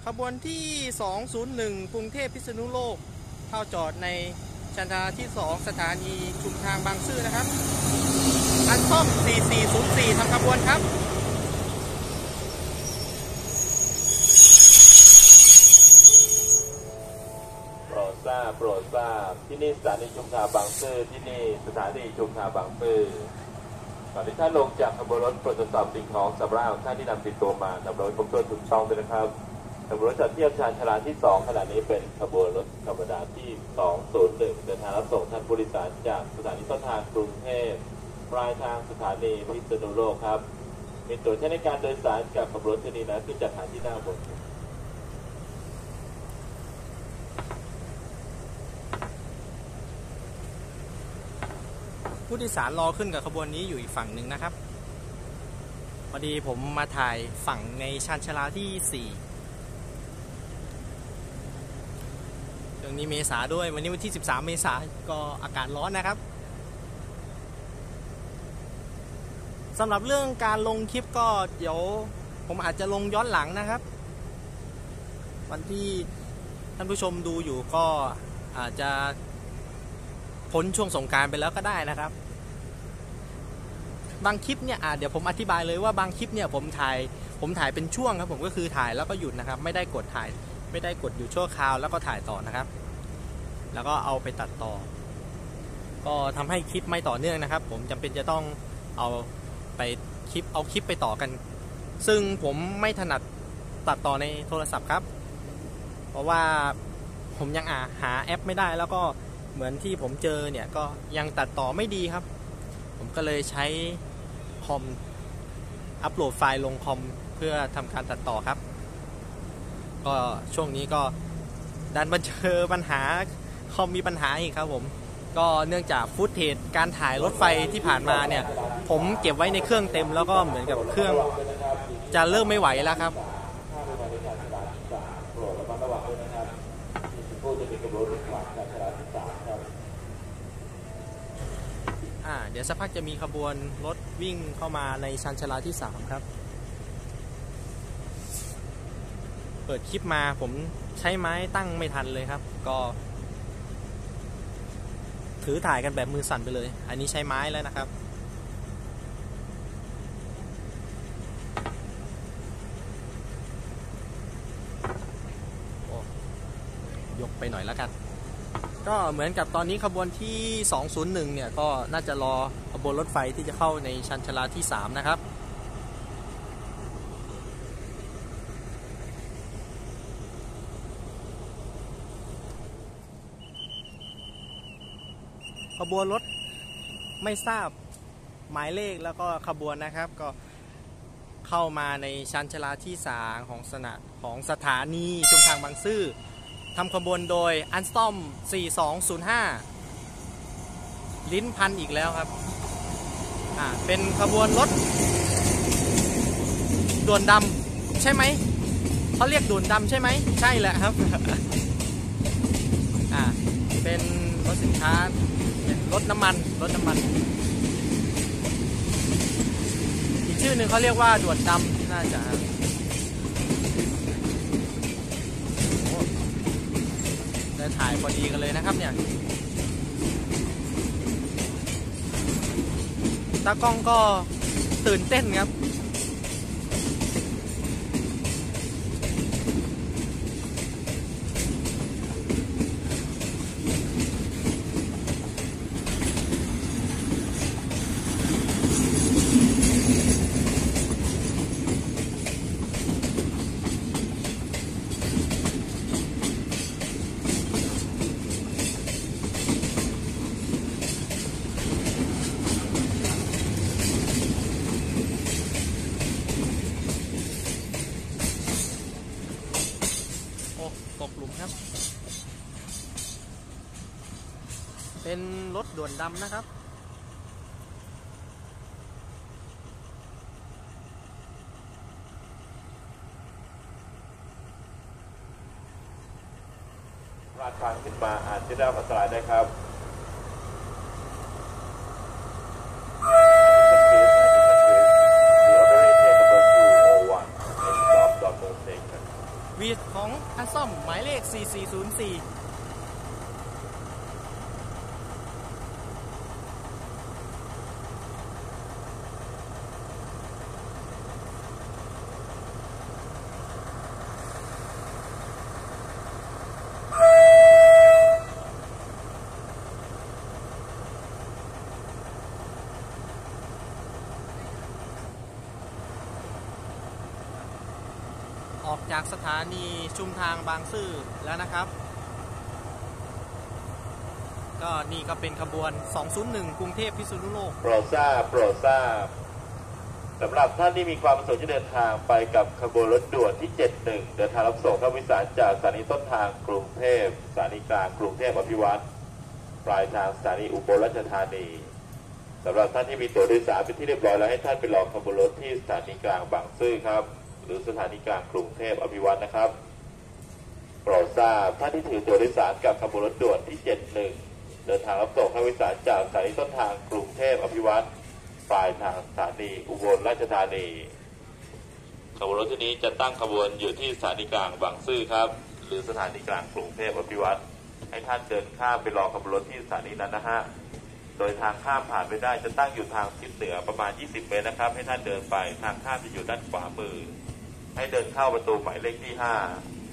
ขบวนที่ 201 กรุงเทพพิษณุโลกเข้าจอดในชานชาลาที่ 2 สถานีชุมทางบางซื่อนะครับอันซ่อม 4404 ทำขบวนครับโปรดทราบที่นี่สถานีชุมทางบางซื่อที่นี่สถานีชุมทางบางซื่อก่อนที่ท่านลงจากขบวนรถโปรดตรวจสอบสิ่งของสัมภาระของท่านที่นำติดตัวมานำรถครบถ้วนถูกต้องด้วยนะครับขบวนรถจัดเทียบชานชาลาที่ 2ขณะนี้เป็นขบวนรถธรรมดาที่ 201 เดินทางรับส่งท่านผู้โดยสารจากสถานีต้นทางกรุงเทพปลายทางสถานีพิษณุโลกครับมีตั๋วใช้ในการโดยสารกับขบวนรถที่นี้นะขึ้นจากฐานที่หน้าบนผู้โดยสารรอขึ้นกับขบวนนี้อยู่อีกฝั่งหนึ่งนะครับพอดีผมมาถ่ายฝั่งในชานชาลาที่ 4เดือนนี้เมษาด้วยวันนี้วันที่ 13 เมษายนก็อากาศร้อนนะครับสำหรับเรื่องการลงคลิปก็เดี๋ยวผมอาจจะลงย้อนหลังนะครับวันที่ท่านผู้ชมดูอยู่ก็อาจจะพ้นช่วงสงกรานต์ไปแล้วก็ได้นะครับบางคลิปเนี่ยเดี๋ยวผมอธิบายเลยว่าบางคลิปเนี่ยผมถ่ายเป็นช่วงครับผมก็คือถ่ายแล้วก็หยุดนะครับไม่ได้กดถ่ายไม่ได้กดอยู่ชั่วคราวแล้วก็ถ่ายต่อนะครับแล้วก็เอาไปตัดต่อก็ทำให้คลิปไม่ต่อเนื่องนะครับผมจำเป็นจะต้องเอาคลิปไปต่อกันซึ่งผมไม่ถนัดตัดต่อในโทรศัพท์ครับเพราะว่าผมยังหาแอปไม่ได้แล้วก็เหมือนที่ผมเจอเนี่ยก็ยังตัดต่อไม่ดีครับผมก็เลยใช้คอมอัปโหลดไฟล์ลงคอมเพื่อทำการตัดต่อครับก็ช่วงนี้ก็ดันมาเจอปัญหาคอมมีปัญหาอีกครับผมก็เนื่องจากฟุตเทจการถ่ายรถไฟที่ผ่านมาเนี่ยผมเก็บไว้ในเครื่องเต็มแล้วก็เหมือนกับเครื่องจะเริ่มไม่ไหวแล้วครับเดี๋ยวสักพักจะมีขบวนรถวิ่งเข้ามาในชานชาลาที่ 3ครับเปิดคลิปมาผมใช้ไม้ตั้งไม่ทันเลยครับก็ถือถ่ายกันแบบมือสั่นไปเลยอันนี้ใช้ไม้แล้วนะครับยกไปหน่อยแล้วกันก็เหมือนกับตอนนี้ขบวนที่ 201 เนี่ยก็น่าจะรอขบวนรถไฟที่จะเข้าในชานชาลาที่ 3นะครับขบวนรถไม่ทราบหมายเลขแล้วก็ขบวนนะครับก็เข้ามาในชานชาลาที่ 3ของสถานีชุมทางบางซื่อทำขบวนโดยอันสตอม 4205 ลิ้นพันอีกแล้วครับเป็นขบวนรถด่วนดำใช่ไหมเขาเรียกด่วนดำใช่ไหมใช่แหละครับ เป็นรถสินค้ารถน้ำมันอีกชื่อหนึ่งเขาเรียกว่าด่วนดำน่าจะได้ถ่ายพอดีกันเลยนะครับเนี่ยตากล้องก็ตื่นเต้นครับตกหลุมครับเป็นรถด่วนดำนะครับราดทางขึ้นมาอาจจะได้รับอันตรายได้ครับวบีทของอันซ่อมหมายเลข 4404ออกจากสถานีชุมทางบางซื่อแล้วนะครับก็นี่ก็เป็นขบวน 201 กรุงเทพพิษณุโลกโปรดทราบโปรดทราบสำหรับท่านที่มีความประสงค์จะเดินทางไปกับขบวนรถด่วนที่ 71 เดินทางรับส่งผู้โดยสารจากสถานีต้นทางกรุงเทพสถานีกลางกรุงเทพอภิวัตรปลายทางสถานีอุบลราชธานีสำหรับท่านที่มีตั๋วโดยสารเป็นที่เรียบร้อยแล้วให้ท่านไปรอขบวนรถที่สถานีกลางบางซื่อครับหรือสถานีกลางกรุงเทพอภิวัตรนะครับโปรดทราบท่านที่ถือตั๋วโดยสารกับขบวนรถด่วนที่ 71 เดินทางรับส่งผู้โดยสารจากสถานีต้นทางกรุงเทพอภิวัตรปลายทางสถานีอุบลราชธานีขบวนรถที่นี้จะตั้งขบวนอยู่ที่สถานีกลางบางซื่อครับหรือสถานีกลางกรุงเทพอภิวัตรให้ท่านเดินข้ามไปรอขบวนรถที่สถานีนั้นนะฮะโดยทางข้ามผ่านไปได้จะตั้งอยู่ทางทิศเหนือประมาณ20 เมตรนะครับให้ท่านเดินไปทางข้ามจะอยู่ด้านขวามือให้เดินเข้าประตูหมายเลขที่5